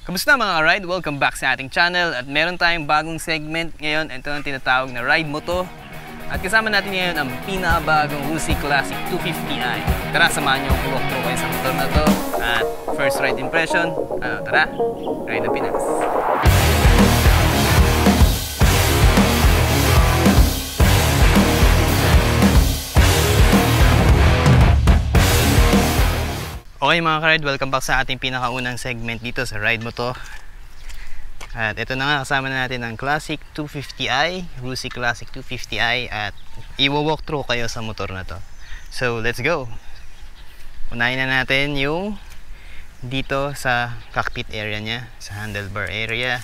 Kamusta mga ride? Welcome back sa ating channel at meron tayong bagong segment ngayon. Ito ang tinatawag na Ride Moto. At kasama natin ngayon ang pinakabagong Rusi Classic 250i. Tara, samahan niyo ang walkthrough kayo sa motor na to. At first ride impression, tara, Ride na Pinas. Okay mga ka-ride, welcome back sa ating pinakaunang segment dito sa Ride Moto. At ito na nga, kasama na natin ang Classic 250i, Rusi Classic 250i, at i-walk through kayo sa motor na to. So let's go! Unahin na natin yung dito sa cockpit area nya, sa handlebar area.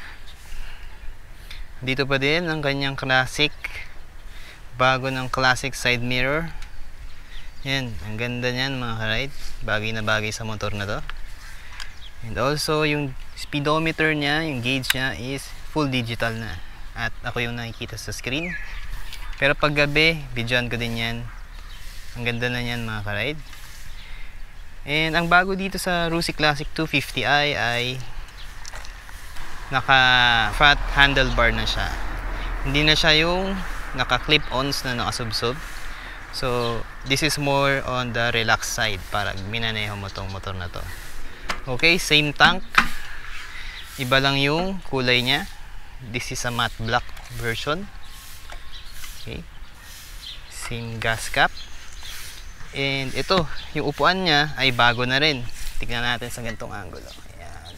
Dito pa din ang kanyang classic, bago ng classic side mirror. Yan, ang ganda niyan mga ka-ride. Bagay na bagay sa motor na to. And also yung speedometer niya, yung gauge niya is full digital na. At ako yung nakikita sa screen. Pero pag gabi, videoan ko din yan. Ang ganda na niyan mga ka-ride. And ang bago dito sa Rusi Classic 250i ay naka fat handlebar na siya. Hindi na siya yung naka clip-ons na nakasubsob. So, this is more on the relaxed side para minaneho mo tong motor na to. Okay, same tank. Iba lang yung kulay niya. This is a matte black version. Okay. Same gas cap. And ito, yung upuan niya ay bago na rin. Tignan natin sa ganitong angulo. Ayan.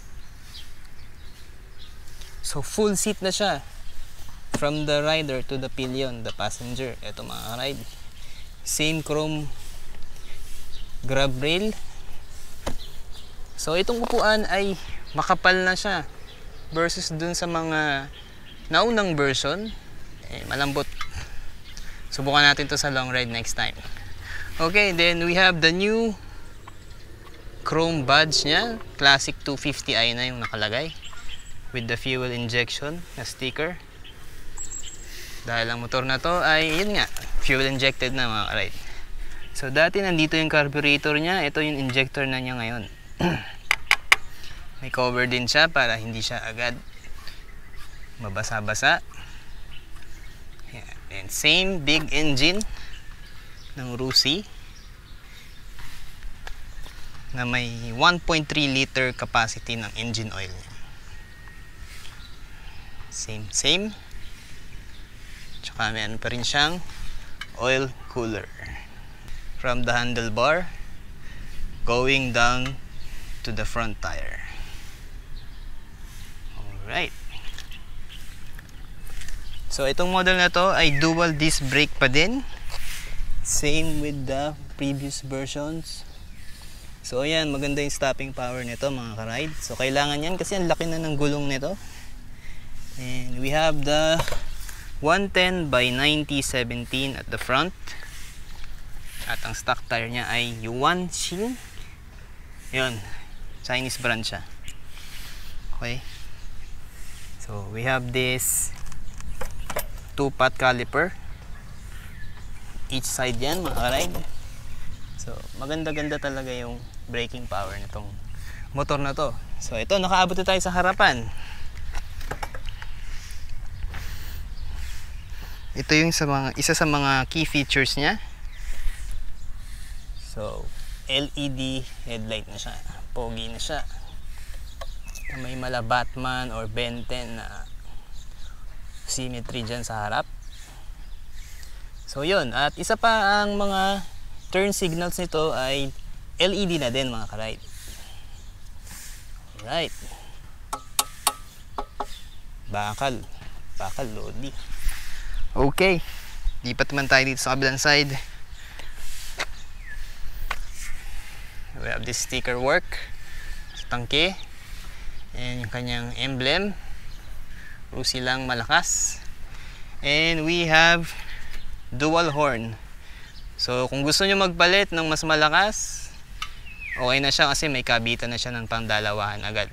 So, full seat na siya. From the rider to the pillion, the passenger. Ito mga ride. Same chrome grab rail. So itong upuan ay makapal na siya versus dun sa mga naunang version, malambot. Subukan natin to sa long ride next time. Okay, then we have the new chrome badge nya. Classic 250i na yung nakalagay with the fuel injection na sticker. Dahil ang motor na to ay yun nga, fuel injected na mga ka-ride. So dati nandito yung carburetor niya, ito yung injector na niya ngayon. May cover din siya para hindi siya agad mabasa-basa. And same big engine ng Rusi na may 1.3 liter capacity ng engine oil niya. Same. Tsaka meron pa rin siyang oil cooler from the handlebar going down to the front tire. Alright. So itong model na to ay dual disc brake pa din. Same with the previous versions. So ayan, maganda yung stopping power nito mga ka-ride. So kailangan yan kasi ang laki na ng gulong nito. And we have the 110 by 90/17 at the front. At ang stock tire niya ay Yuanshin. Yun, Chinese brand siya. Okay. So we have this 2-pot caliper. Each side yan mga ka-ride. So maganda-ganda talaga yung braking power nitong motor na to. So ito, nakaabot na tayo sa harapan. Ito yung isa sa mga key features niya. So, LED headlight na siya. Pogi na siya. May mala Batman or Ben 10 na symmetry dyan sa harap. So, yun. At isa pa ang mga turn signals nito ay LED na din mga ka-ride. Alright. Bakal Lodi. Okay, lipat naman tayo dito sa kabilang side. We have this sticker work sa tangke and yung kanyang emblem, Rusi lang malakas. And we have dual horn. So kung gusto nyo magpalit ng mas malakas, okay na siya kasi may kabitan na siya ng pangdalawahan agad.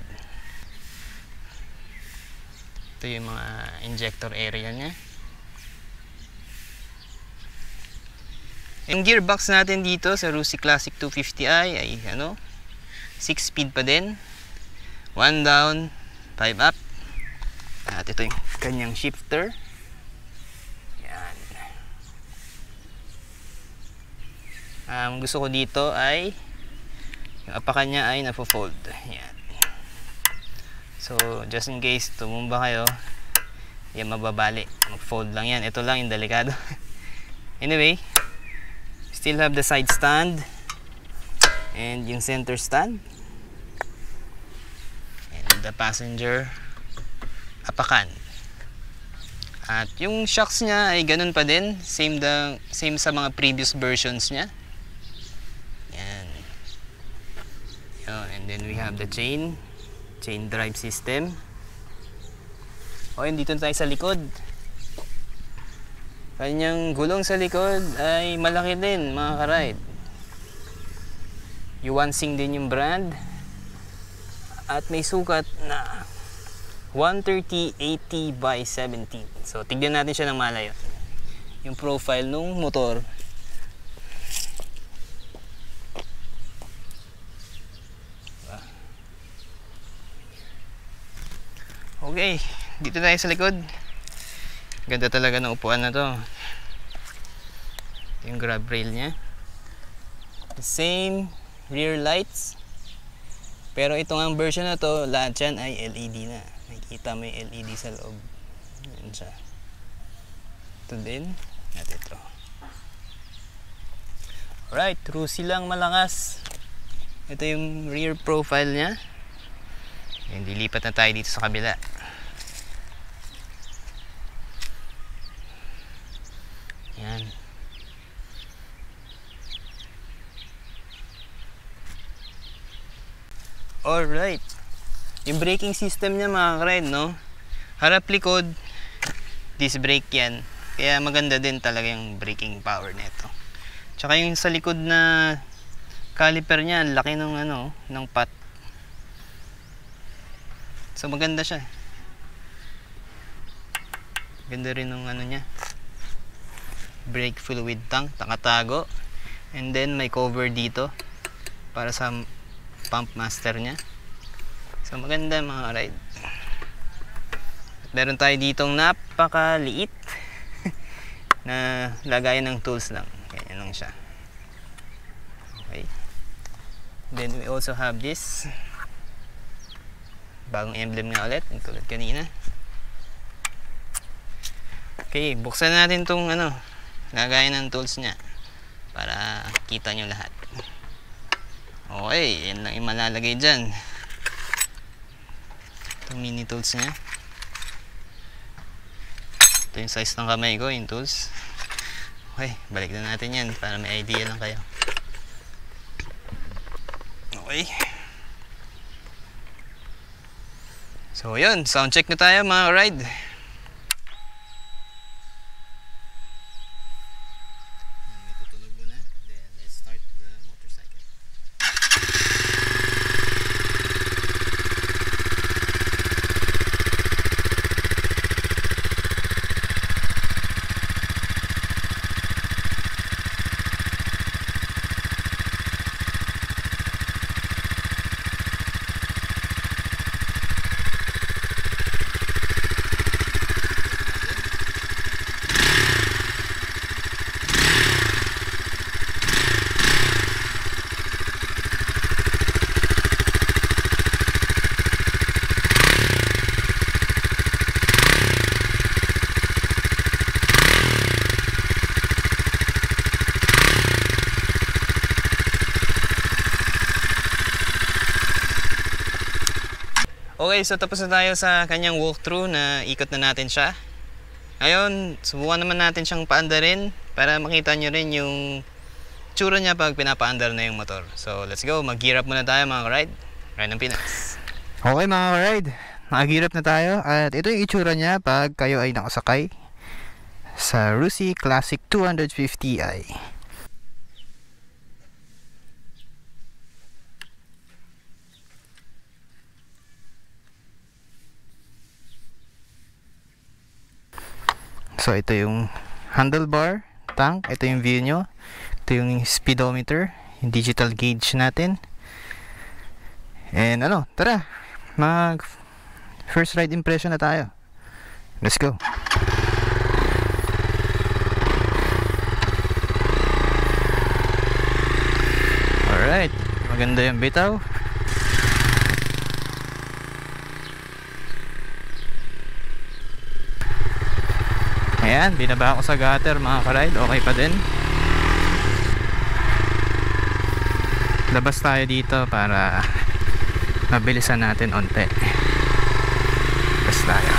Ito yung mga injector area nya. Yung gearbox natin dito sa Rusi Classic 250i ay 6-speed pa din. 1 down, 5 up. At ito yung kanyang shifter. Yan. Gusto ko dito ay yung apakan niya ay na-fold. Yan. So, just in case tumumba kayo, yan mababali. Mag-fold lang yan. Ito lang yung delikado. Anyway, still have the side stand and yung center stand. And the passenger apakan. At yung shocks niya ay ganun pa din. Same sa mga previous versions niya. Yan. And then we have the chain drive system. Dito tayo sa likod. Kanyang gulong sa likod ay malaki din, mga ka-ride. Yuansing din yung brand. At may sukat na 130/80 by 17. So, tignan natin siya ng malayo. Yung profile nung motor. Okay, dito tayo sa likod. Ganda talaga ng upuan na to. Yung grab rail niya. The same rear lights. Pero itong ang version na to, lahat yan ay LED na. Nakikita mo yung LED sa loob. Yan siya. Ito din. At ito. Alright, Rusi lang malakas. Ito yung rear profile niya. And dilipat na tayo dito sa kabila. Yan. Alright. Yung braking system niya, mga ka-ride, no? Harap likod, disc brake yan. Kaya maganda din talaga yung braking power nito. Tsaka yung sa likod na caliper niya, laki ng ng pot. So maganda siya. Ganda rin ng niya. Brake fluid tank, nakatago. And then may cover dito para sa pump master niya. So maganda, mga ride. At meron tayo ditong napakaliit na lagayan ng tools lang. Ganyan lang siya. Okay. Then we also have this. Bagong emblem nga ulit, yung tulad kanina. Okay, buksan natin tong lagayan ng tools niya para kita nyo lahat. Okay, yan lang yung malalagay dyan. Itong mini tools niya. Ito yung size ng kamay ko, yung tools. Okay, balik na natin yan para may idea lang kayo. Okay. So yun, sound check na tayo, mga ride. Okay, so tapos na tayo sa kanyang walkthrough na ikot na natin siya. Ngayon, subukan naman natin siyang paandarin para makita nyo rin yung tsura niya pag pinapaandar na yung motor. So, let's go. Mag-gear up muna tayo, mga ride. Ride ng Pinas. Okay, mga ride. Nag-gear up na tayo. At ito yung itsura niya pag kayo ay nakasakay sa Rusi Classic 250i. So ito yung handlebar tank, ito yung view nyo, ito yung speedometer, yung digital gauge natin. And tara, mag first ride impression na tayo. Let's go. Alright, maganda yung bitaw. Ayan, binaba ako sa gutter mga ka-ride. Okay pa din. Labas tayo dito para mabilisan natin onte. Labas tayo.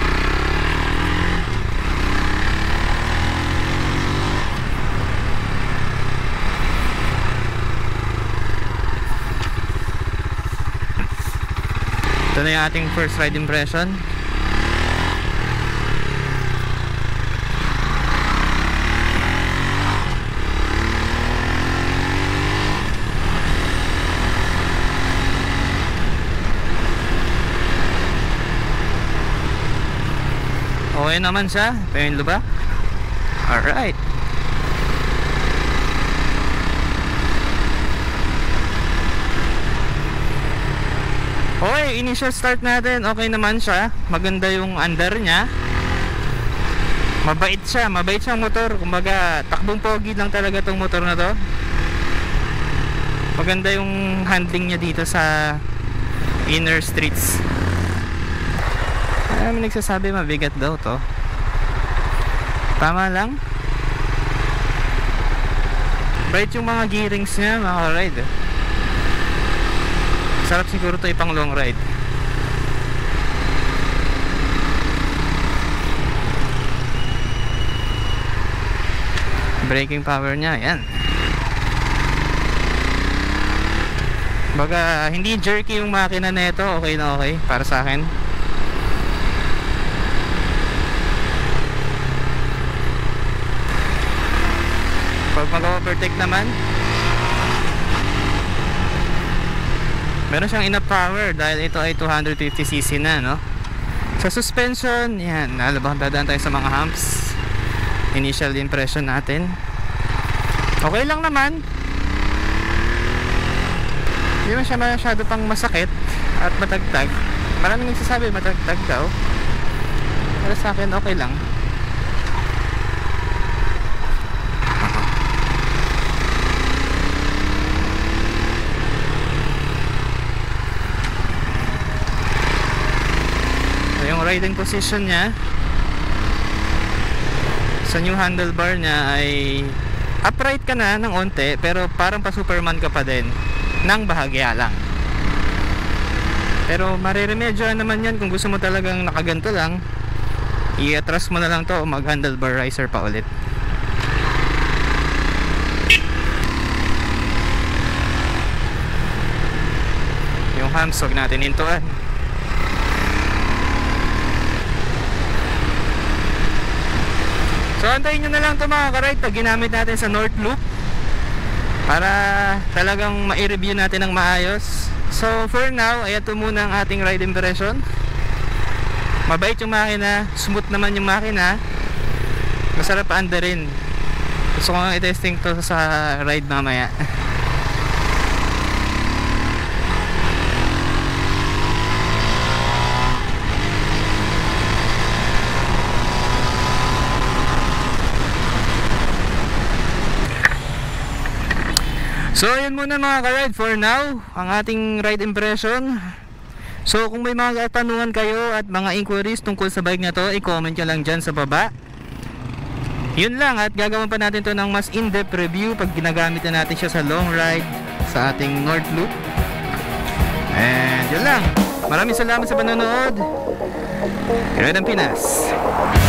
Ito na yung ating first ride impression. Okay naman siya, pain ba? Alright. Okay, initial start natin, okay naman siya. Maganda yung under niya. Mabait siya, mabait siyang motor. Kumbaga, takbong pogi lang talaga tong motor na to. Maganda yung handling niya dito sa inner streets. May nagsasabi mabigat daw to. Tama lang. Bright yung mga gearings niya mga ride. Sarap siguro to ipang long ride. Braking power niya, yan. Baga hindi jerky yung makina nito. Okay na okay para sa akin. Pag mag-overtake naman, meron siyang enough power dahil ito ay 250cc na, no? Sa suspension, yan, nalabang dadaan tayo sa mga humps. Initial impression natin, okay lang naman. Hindi man siya masyado pang masakit at matagtag. Maraming nagsasabi matagtag daw, pero sa akin okay lang. Yung riding position niya sa new handlebar niya ay upright ka na ng onte, pero parang pa Superman ka pa din ng bahagya lang. Pero mariremedyoan naman yan kung gusto mo talagang nakaganto lang. I-atras mo na lang to o mag handlebar riser pa ulit. Yung humps huwag natin hintuan. So antayin nyo na lang ito mga ka-ride pag ginamit natin sa North Loop para talagang ma-review natin ng maayos. So for now, ay ito muna ang ating ride impression. Mabait yung makina, smooth naman yung makina, masarap under rin. Gusto ko nga i-testing to sa ride mamaya. So yun muna mga ka-ride for now, ang ating ride impression. So kung may mga katanungan kayo at mga inquiries tungkol sa bike na to, i-comment nyo lang dyan sa baba. Yun lang, at gagawin pa natin to ng mas in-depth review pag ginagamit na natin siya sa long ride sa ating North Loop. And yun lang, maraming salamat sa panonood. Ride ang Pinas.